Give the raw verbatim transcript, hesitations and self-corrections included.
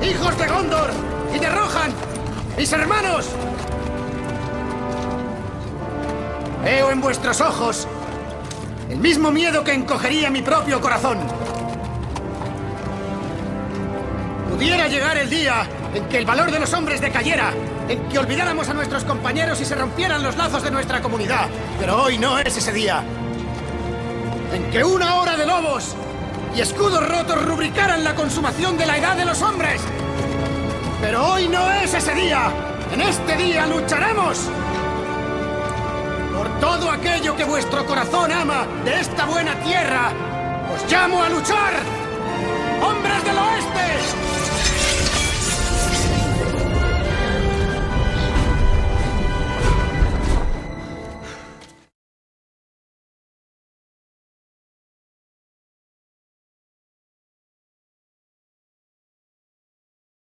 ¡Hijos de Gondor y de Rohan! ¡Mis hermanos! Veo en vuestros ojos el mismo miedo que encogería mi propio corazón. Pudiera llegar el día en que el valor de los hombres decayera, en que olvidáramos a nuestros compañeros y se rompieran los lazos de nuestra comunidad. Pero hoy no es ese día. En que una hora de lobos y escudos rotos rubricaran la consumación de la edad de los hombres. Pero hoy no es ese día. En este día lucharemos por todo aquello que vuestro corazón ama de esta buena tierra. ¡Os llamo a luchar! ¡Hombres del oeste!